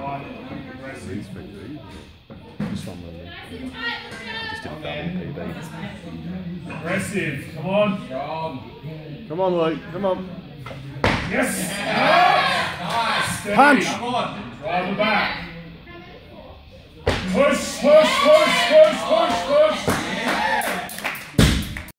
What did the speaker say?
Aggressive. Just one moment. Just did a double PB. Aggressive. Come on. Come on, Luke. Come on. Yes. Nice. Steady. Punch. Come on. Drive it back. Push, push.